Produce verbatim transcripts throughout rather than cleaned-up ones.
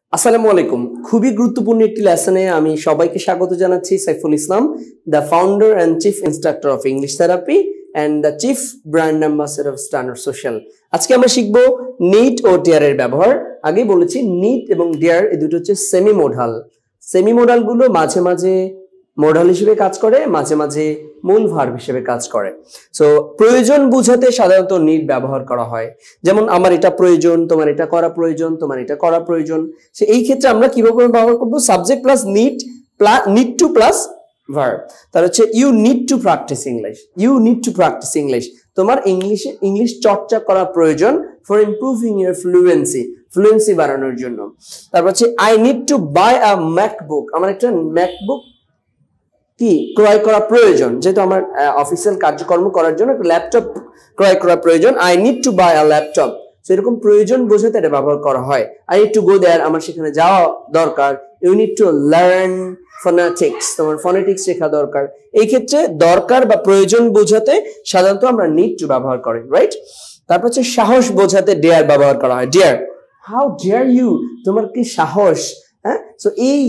আসসালামু আলাইকুম। খুবই গুরুত্বপূর্ণ একটি লেসনে আমি সবাইকে স্বাগত জানাচ্ছি। Saiful Islam, the founder and chief instructor of English Therapy and the chief brand ambassador of Standard Social. আজকে আমরা শিখব নিড ও ডেয়ার এর ব্যবহার। আগেই বলেছি নিড এবং ডেয়ার এই দুটো হচ্ছে সেমি মোডাল। সেমি মোডাল গুলো মাঝে মাঝে মোডাল হিসেবে কাজ করে, মাঝে মাঝে মূল ভার্ব হিসেবে কাজ করে। সো প্রয়োজন বোঝাতে সাধারণত নিড ব্যবহার করা হয়। যেমন আমার এটা প্রয়োজন, তোমার এটা করা প্রয়োজন, তোমার এটা করা প্রয়োজন। সো এই ক্ষেত্রে আমরা কিভাবে ব্যবহার করব? Subject plus need plus need to plus verb. তার হচ্ছে you need to practise English, you need to practise English. তোমার ইংলিশে ইংলিশ চর্চা করা প্রয়োজন for improving your fluency, fluency বাড়ানোর জন্য। তারপর হচ্ছে I need to buy a MacBook, আমার একটা ম্যাকবুক কি ক্রয় করা প্রয়োজন, যেহেতু আমার অফিসিয়াল কার্যক্রম করার জন্য একটা ল্যাপটপ ক্রয় করা প্রয়োজন। I need to buy a laptop. So এরকম প্রয়োজন বোঝাতে এটা ব্যবহার করা হয়। I need to go there, আমার সেখানে যাওয়া দরকার। You need to learn phonetics, তোমার ফোনেটিক্স শেখা দরকার। এই ক্ষেত্রে দরকার বা প্রয়োজন বোঝাতে সাধারণত আমরা নিড টু ব্যবহার করি, রাইট? তারপর হচ্ছে সাহস বোঝাতে ডেয়ার ব্যবহার করা হয়। ডেয়ার, হাউ ডেয়ার ইউ, তোমার কি সাহস। হ্যাঁ, সো এই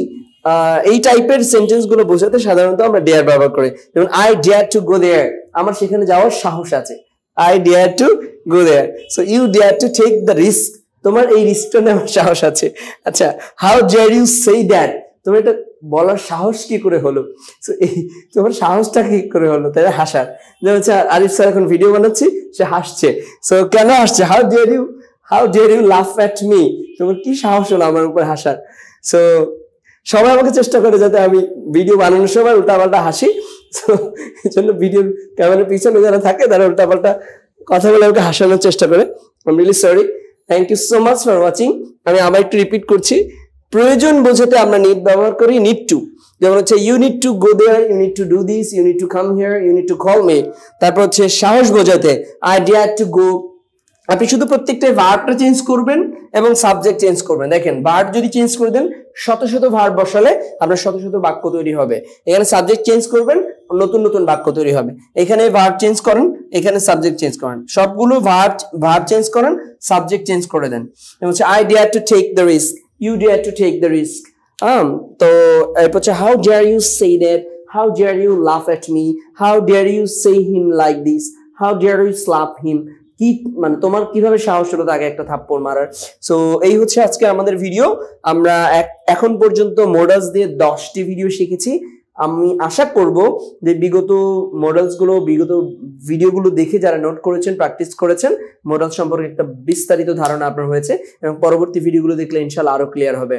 এই টাইপের সেন্টেন্স গুলো বোঝাতে সাধারণত আমরা ডেয়ার ব্যবহার করি। যেমন I dare to go there, আমার সেখানে যাওয়ার সাহস আছে। I dare to go there. So you dare to take the risk, তোমার এই রিস্কটা নেওয়ার সাহস আছে। আচ্ছা, how dare you say that, তোমার এটা বলার সাহস কি করে হলো? সো এই তোমার সাহসটা কি করে হলো? তাই হাসার। যেমন হচ্ছে আরিফ স্যার এখন ভিডিও বানাচ্ছি, সে হাসছে। সো কেন হাসছে? How dare you, how dare you laugh at me, তোমার কি সাহস হলো আমার উপর হাসার? সো সবাই আমাকে চেষ্টা করে যাতে আমি ভিডিও বানানোর সময় উল্টাপাল্টা হাসি। তো এই জন্য ভিডিওর ক্যামেরার পিছনে যারা থাকে তারা উল্টাপাল্টা কথা বলে আমাকে হাসানোর চেষ্টা করে। I am really sorry. Thank you so much for watching. আমি আবার একটু রিপিট করছি, প্রয়োজন বোঝাতে আমরা নিড ব্যবহার করি, নিড টু। যেমন হচ্ছে you need to go there, you need to do this, you need to come here, you need to call me. তারপর হচ্ছে সাহস বোঝাতে আই ডেয়ার টু গো। আপনি শুধু প্রত্যেকটা ভার্বটা চেঞ্জ করবেন এবং সাবজেক্ট চেঞ্জ করবেন। দেখেন, ভার্ব যদি চেঞ্জ করে দেন, শত শত ভার্ব বসালে আপনার শত শত বাক্য তৈরি হবে। এখানে সাবজেক্ট চেঞ্জ করবেন, নতুন নতুন বাক্য তৈরি হবে। এখানে ভার্ব চেঞ্জ করেন, এখানে সাবজেক্ট চেঞ্জ করেন। সবগুলো ভার্ব ভার্ব চেঞ্জ করেন, সাবজেক্ট চেঞ্জ করে দেন। হচ্ছে I dare to take the risk, you dare to take the risk. আম তো এরপর হচ্ছে how dare you say that, how dare you laugh at me, how dare you say him like this, how dare you slap him. কি মানে তোমার কিভাবে সাহস হলো তাকে একটা থাপ্পড় মারার? সো এই হচ্ছে আজকে আমাদের ভিডিও। আমরা এখন পর্যন্ত মডেলস দিয়ে দশটি ভিডিও শিখেছি। আমি আশা করব যে বিগত মডেলস গুলো, বিগত ভিডিওগুলো দেখে যারা নোট করেছেন, প্র্যাকটিস করেছেন, মডেল সম্পর্কে একটা বিস্তারিত ধারণা আপনার হয়েছে এবং পরবর্তী ভিডিওগুলো দেখলে ইনশাআল্লাহ আরো ক্লিয়ার হবে।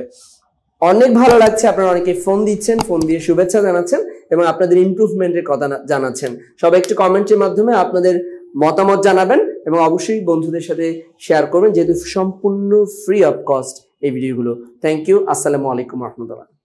অনেক ভালো লাগছে, আপনারা অনেকে ফোন দিচ্ছেন, ফোন দিয়ে শুভেচ্ছা জানাচ্ছেন এবং আপনাদের ইমপ্রুভমেন্টের কথা জানাচ্ছেন। সবাই একটু কমেন্টের মাধ্যমে আপনাদের মতামত জানাবেন এবং অবশ্যই বন্ধুদের সাথে শেয়ার করবেন, যেহেতু সম্পূর্ণ ফ্রি অফ কস্ট এই ভিডিওগুলো। Thank you. আসসালামু আলাইকুম রহমতুল্লাহ।